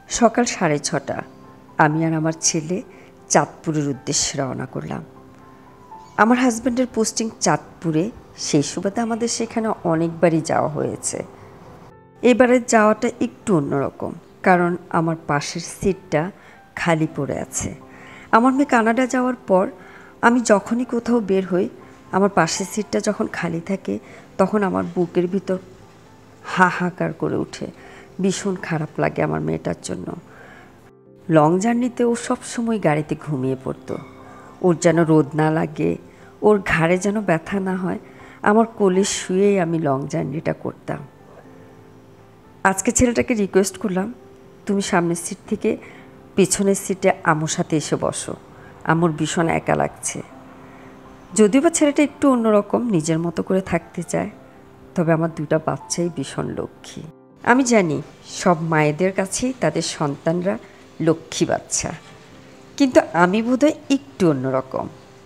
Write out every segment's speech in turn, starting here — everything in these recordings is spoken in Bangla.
সকাল 6:30 আমি আর আমার ছেলে চাঁদপুরের উদ্দেশ্যে রওনা করলাম। আমার হাজব্যান্ডের পোস্টিং চাঁদপুরে, সেই সুবাদে আমাদের সেখানে অনেকবারই যাওয়া হয়েছে। এবারের যাওয়াটা একটু অন্যরকম, কারণ আমার পাশের সিটটা খালি পড়ে আছে। আমার মেয়ে কানাডা যাওয়ার পর আমি যখনই কোথাও বের হই, আমার পাশের সিটটা যখন খালি থাকে তখন আমার বুকের ভিতর হাহাকার করে ওঠে। ভীষণ খারাপ লাগে আমার মেয়েটার জন্য। লং জার্নিতে ও সবসময় গাড়িতে ঘুমিয়ে পড়তো। ওর যেন রোদ না লাগে, ওর ঘাড়ে যেন ব্যথা না হয়, আমার কোলে শুয়েই আমি লং জার্নিটা করতাম। আজকে ছেলেটাকে রিকোয়েস্ট করলাম, তুমি সামনের সিট থেকে পেছনের সিটে আম্মুর সাথে এসে বসো, আম্মুর ভীষণ একা লাগছে। যদিও বা ছেলেটা একটু অন্যরকম, নিজের মতো করে থাকতে চায়, তবে আমার দুটা বাচ্চাই ভীষণ লক্ষ্মী। আমি জানি সব মায়েদের কাছেই তাদের সন্তানরা লক্ষ্মী বাচ্চা, কিন্তু আমি বোধহয় একটু অন্যরকম।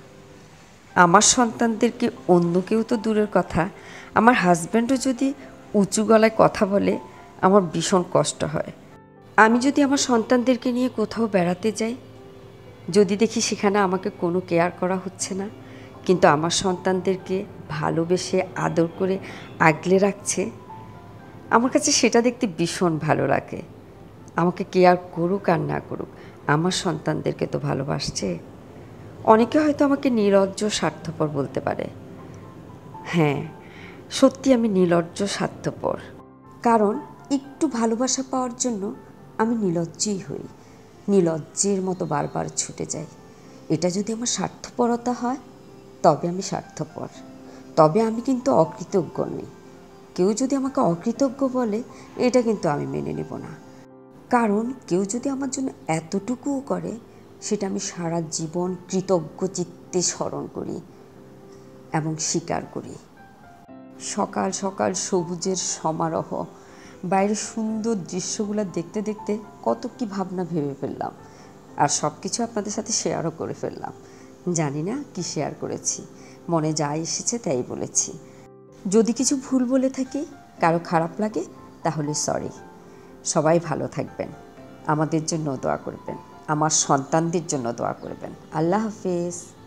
আমার সন্তানদেরকে অন্য কেউ তো দূরের কথা, আমার হাজব্যান্ডও যদি উঁচু গলায় কথা বলে আমার ভীষণ কষ্ট হয়। আমি যদি আমার সন্তানদেরকে নিয়ে কোথাও বেড়াতে যাই, যদি দেখি সেখানে আমাকে কোনো কেয়ার করা হচ্ছে না, কিন্তু আমার সন্তানদেরকে ভালোবেসে আদর করে আগলে রাখছে, আমার কাছে সেটা দেখতে ভীষণ ভালো লাগে। আমাকে কেয়ার করুক আর না করুক, আমার সন্তানদেরকে তো ভালোবাসছে। অনেকে হয়তো আমাকে নির্লজ্জ স্বার্থপর বলতে পারে। হ্যাঁ, সত্যি আমি নির্লজ্জ স্বার্থপর, কারণ একটু ভালোবাসা পাওয়ার জন্য আমি নির্লজ্জই হই, নির্লজ্জের মতো বারবার ছুটে যাই। এটা যদি আমার স্বার্থপরতা হয় তবে আমি স্বার্থপর, তবে আমি কিন্তু অকৃতজ্ঞ নই। কেউ যদি আমাকে অকৃতজ্ঞ বলে, এটা কিন্তু আমি মেনে নেব না। কারণ কেউ যদি আমার জন্য এতটুকুও করে, সেটা আমি সারা জীবন কৃতজ্ঞ চিত্তে স্মরণ করি এবং স্বীকার করি। সকাল সকাল সবুজের সমারোহ, বাইরের সুন্দর দৃশ্যগুলো দেখতে দেখতে কত কি ভাবনা ভেবে ফেললাম, আর সব কিছু আপনাদের সাথে শেয়ারও করে ফেললাম। জানি না কি শেয়ার করেছি, মনে যা এসেছে তাই বলেছি। যদি কিছু ভুল বলে থাকি, কারো খারাপ লাগে, তাহলে সরি। সবাই ভালো থাকবেন, আমাদের জন্য দোয়া করবেন, আমার সন্তানদের জন্য দোয়া করবেন। আল্লাহ হাফেজ।